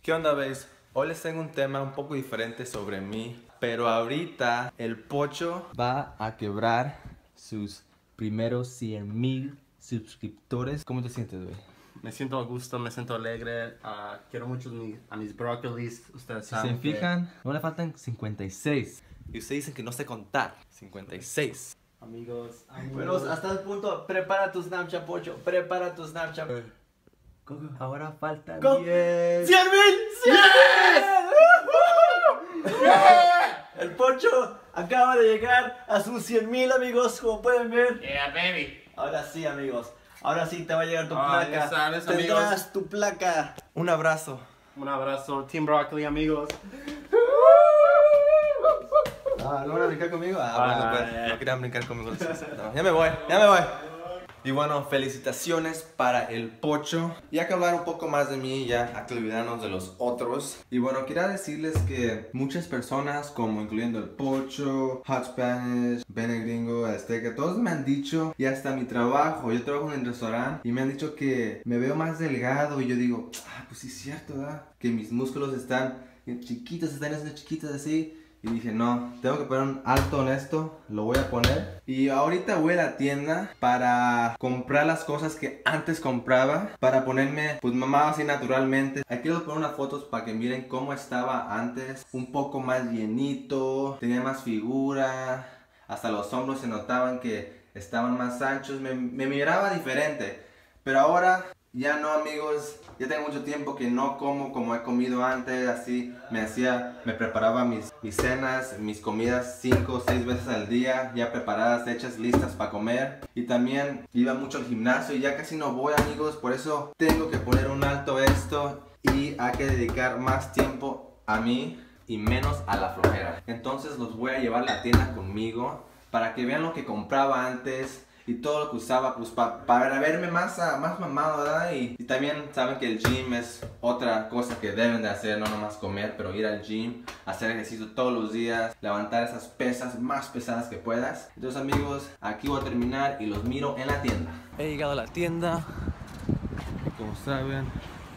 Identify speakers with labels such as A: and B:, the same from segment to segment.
A: ¿Qué onda, veis? Hoy les tengo un tema un poco diferente sobre mí, pero ahorita el Pocho va a quebrar sus primeros 100,000 suscriptores. ¿Cómo te sientes, güey?
B: Me siento a gusto, me siento alegre. Quiero mucho a mis brócolis. Ustedes
A: Si
B: saben
A: se fijan, no le faltan 56. Y ustedes dicen que no sé contar. 56.
B: Amigos,
C: Bueno, hasta el punto, prepara tu Snapchat, Pocho, prepara tu Snapchat.
A: Ahora faltan
C: Go.
A: 10.
C: ¡100,000! El Pocho acaba de llegar a sus 100,000, amigos, como pueden ver.
B: Yeah, baby.
C: Ahora sí, amigos. Ahora sí te va a llegar tu
B: Ah,
C: placa.
B: ya sabes,
C: Tendrás
B: amigos.
C: tu placa.
A: Un abrazo.
B: Un abrazo, Team Broccoli, amigos.
A: ¿No van a brincar conmigo? Bueno, pues,
B: ya.
A: no querían brincar conmigo. No, ya me voy, ya me voy. Y bueno, felicitaciones para el Pocho. Ya que hablar un poco más de mí, ya hay que olvidarnos de los otros. Y bueno, quería decirles que muchas personas, como incluyendo el Pocho, Hot Spanish, Bene Gringo, Azteca, todos me han dicho, y hasta mi trabajo, yo trabajo en un restaurante, y me han dicho que me veo más delgado. Y yo digo, pues sí es cierto, ¿verdad? Que mis músculos están chiquitos, están haciendo chiquitos así. Y dije, no, tengo que poner un alto en esto, lo voy a poner. Y ahorita voy a la tienda para comprar las cosas que antes compraba, para ponerme, pues, mamado así naturalmente. Aquí les voy a poner unas fotos para que miren cómo estaba antes. Un poco más llenito, tenía más figura, hasta los hombros se notaban que estaban más anchos, me miraba diferente. Pero ahora ya no, amigos. Ya tengo mucho tiempo que no como he comido antes. Así me preparaba mis cenas, mis comidas 5 o 6 veces al día, ya preparadas, hechas, listas para comer. Y también iba mucho al gimnasio y ya casi no voy, amigos. Por eso tengo que poner un alto a esto y hay que dedicar más tiempo a mí y menos a la flojera. Entonces los voy a llevar a la tienda conmigo para que vean lo que compraba antes y todo lo que usaba, pues para verme más mamado, ¿verdad? Y también saben que el gym es otra cosa que deben de hacer, no nomás comer, pero ir al gym, hacer ejercicio todos los días, levantar esas pesas más pesadas que puedas. Entonces, amigos, aquí voy a terminar y los miro en la tienda. He llegado a la tienda y, como saben,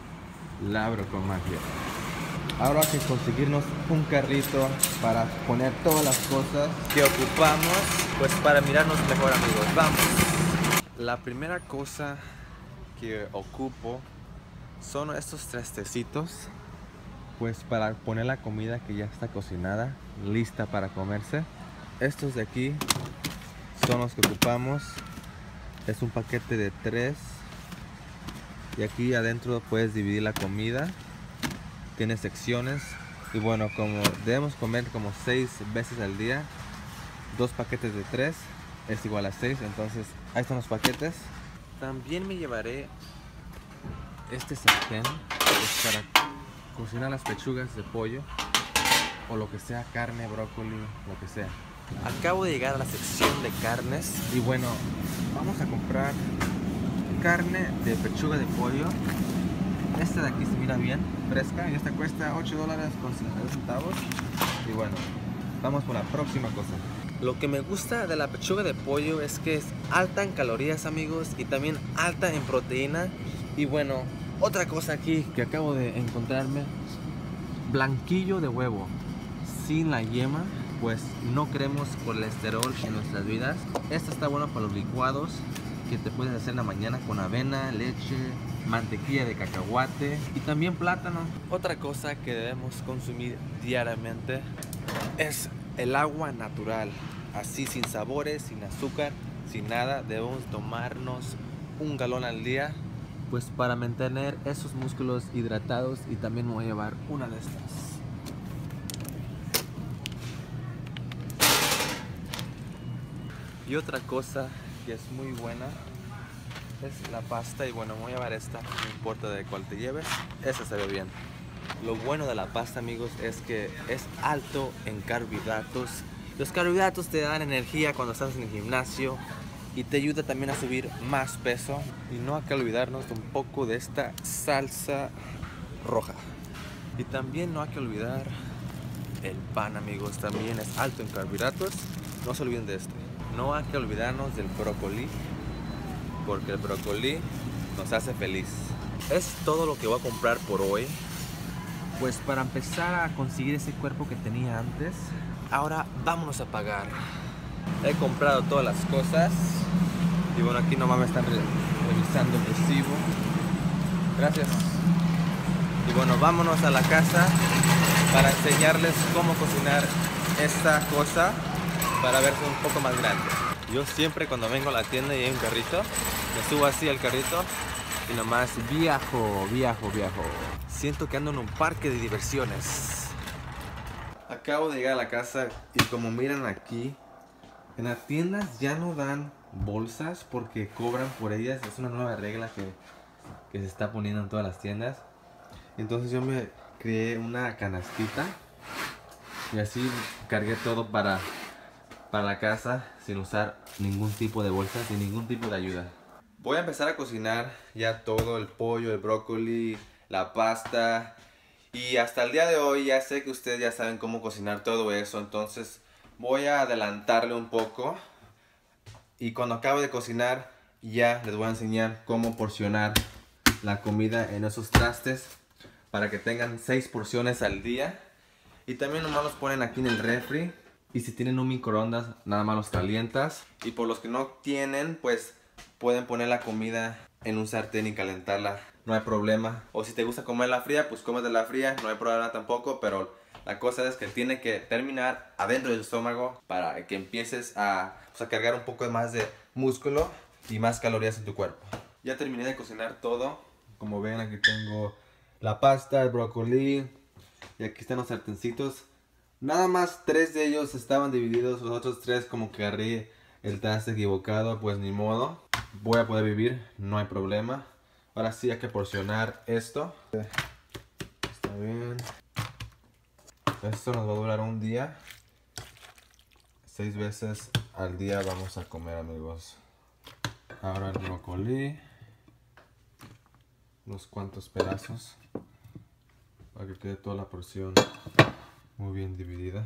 A: la abro con magia. Ahora hay que conseguirnos un carrito para poner todas las cosas que ocupamos, pues para mirarnos mejor, amigos. Vamos. La primera cosa que ocupo son estos trastecitos, pues para poner la comida que ya está cocinada, lista para comerse. Estos de aquí son los que ocupamos. Es un paquete de 3 y aquí adentro puedes dividir la comida. Tiene secciones y bueno, como debemos comer como 6 veces al día, 2 paquetes de 3 es igual a 6, entonces ahí están los paquetes. También me llevaré este sartén, pues, para cocinar las pechugas de pollo o lo que sea, carne, brócoli, lo que sea. Acabo de llegar a la sección de carnes y bueno, vamos a comprar carne de pechuga de pollo. Esta de aquí se mira bien, fresca, y esta cuesta $8.52. Y bueno, vamos por la próxima cosa. Lo que me gusta de la pechuga de pollo es que es alta en calorías, amigos, y también alta en proteína. Y bueno, otra cosa aquí que acabo de encontrarme, blanquillo de huevo sin la yema, pues no queremos colesterol en nuestras vidas. Esta está buena para los licuados que te puedes hacer en la mañana con avena, leche, mantequilla de cacahuate y también plátano. Otra cosa que debemos consumir diariamente es el agua natural, así sin sabores, sin azúcar, sin nada. Debemos tomarnos 1 galón al día, pues para mantener esos músculos hidratados. Y también me voy a llevar una de estas. Y otra cosa que es muy buena es la pasta. Y bueno, me voy a llevar esta, no importa de cuál te lleves, esta se ve bien. Lo bueno de la pasta, amigos, es que es alto en carbohidratos. Los carbohidratos te dan energía cuando estás en el gimnasio y te ayuda también a subir más peso. Y no hay que olvidarnos un poco de esta salsa roja. Y también no hay que olvidar el pan, amigos, también es alto en carbohidratos. No se olviden de este. No hay que olvidarnos del brócoli, porque el brócoli nos hace feliz. Es todo lo que voy a comprar por hoy. Pues para empezar a conseguir ese cuerpo que tenía antes, ahora vámonos a pagar. He comprado todas las cosas. Y bueno, aquí nomás me están revisando el recibo. Gracias. Y bueno, vámonos a la casa para enseñarles cómo cocinar esta cosa para verse un poco más grande. Yo siempre cuando vengo a la tienda y hay un carrito, me subo así al carrito y nomás viajo. Siento que ando en un parque de diversiones. Acabo de llegar a la casa y como miran aquí, en las tiendas ya no dan bolsas porque cobran por ellas. Es una nueva regla que se está poniendo en todas las tiendas. Entonces yo me creé una canastita y así cargué todo para la casa sin usar ningún tipo de bolsa, sin ningún tipo de ayuda. Voy a empezar a cocinar ya todo, el pollo, el brócoli, la pasta. Y hasta el día de hoy ya sé que ustedes ya saben cómo cocinar todo eso. Entonces voy a adelantarle un poco. Y cuando acabe de cocinar ya les voy a enseñar cómo porcionar la comida en esos trastes para que tengan 6 porciones al día. Y también nomás los ponen aquí en el refri. Y si tienen un microondas, nada más los calientas. Y por los que no tienen, pues pueden poner la comida en un sartén y calentarla. No hay problema. O si te gusta comerla fría, pues comes de la fría. No hay problema tampoco. Pero la cosa es que tiene que terminar adentro del estómago para que empieces a cargar un poco más de músculo y más calorías en tu cuerpo. Ya terminé de cocinar todo. Como ven, aquí tengo la pasta, el brócoli. Y aquí están los sartencitos. Nada más 3 de ellos estaban divididos. Los otros 3 como que agarré el traste equivocado. Pues ni modo. Voy a poder vivir. No hay problema. Ahora sí hay que porcionar esto. Está bien. Esto nos va a durar un día. 6 veces al día vamos a comer, amigos. Ahora el brócoli. Unos cuantos pedazos. Para que quede toda la porción muy bien dividida.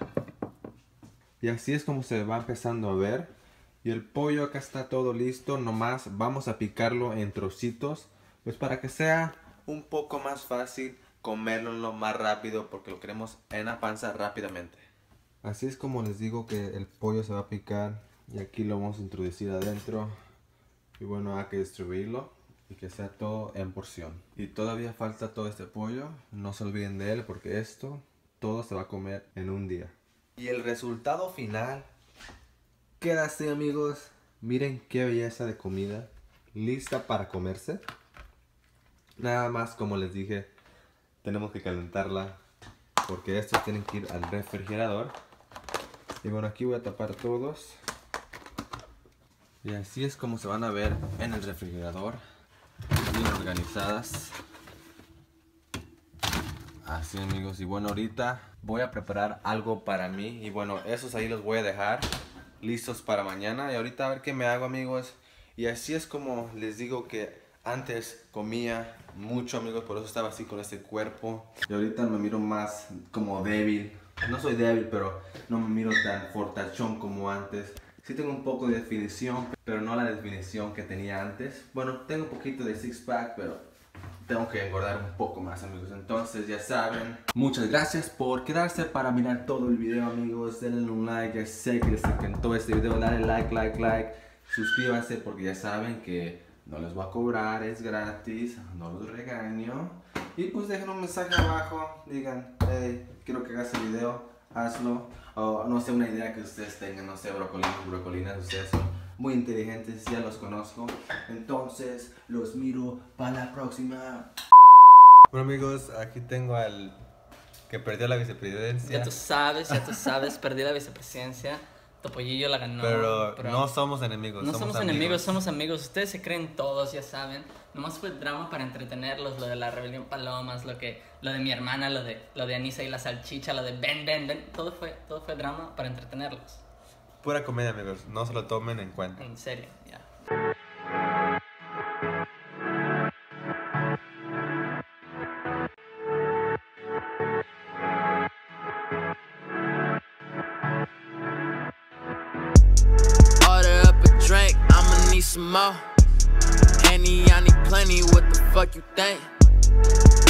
A: Y así es como se va empezando a ver. Y el pollo acá está todo listo. Nomás vamos a picarlo en trocitos. Pues para que sea un poco más fácil comerlo lo más rápido. Porque lo queremos en la panza rápidamente. Así es como les digo que el pollo se va a picar. Y aquí lo vamos a introducir adentro. Y bueno, hay que distribuirlo. Y que sea todo en porción. Y todavía falta todo este pollo. No se olviden de él porque esto todo se va a comer en un día. Y el resultado final queda así, amigos. Miren qué belleza de comida. Lista para comerse. Nada más, como les dije, tenemos que calentarla. Porque estos tienen que ir al refrigerador. Y bueno, aquí voy a tapar todos. Y así es como se van a ver en el refrigerador. Bien organizadas. Así, amigos. Y bueno, ahorita voy a preparar algo para mí. Y bueno, esos ahí los voy a dejar listos para mañana. Y ahorita a ver qué me hago, amigos. Y así es como les digo que antes comía mucho, amigos. Por eso estaba así con este cuerpo. Y ahorita me miro más como débil. No soy débil, pero no me miro tan fortachón como antes. Sí tengo un poco de definición, pero no la definición que tenía antes. Bueno, tengo un poquito de six pack, pero tengo que engordar un poco más, amigos. Entonces ya saben. Muchas gracias por quedarse para mirar todo el video, amigos. Denle un like, ya sé que les encantó este video. Dale like. Suscríbanse porque ya saben que no les voy a cobrar, es gratis. No los regaño. Y pues dejen un mensaje abajo. Digan, hey, quiero que hagas el video, hazlo. O no sé, una idea que ustedes tengan, no sé, brocolinas, ustedes son muy inteligentes, ya los conozco. Entonces, los miro para la próxima. Bueno, amigos, aquí tengo al que perdió la vicepresidencia.
D: Ya tú sabes, perdí la vicepresidencia. Topollillo la ganó.
A: Pero no somos enemigos.
D: No somos enemigos, somos amigos. Ustedes se creen todos, ya saben. Nomás fue drama para entretenerlos, lo de la rebelión Palomas, lo de mi hermana, lo de Anisa y la salchicha, lo de Ben. Todo fue drama para entretenerlos.
A: Pura comedia, amigos. No se lo tomen en cuenta.
D: En serio, ya.
E: Order up a drink, I'ma need some more. Henny, I need plenty, what the fuck you think?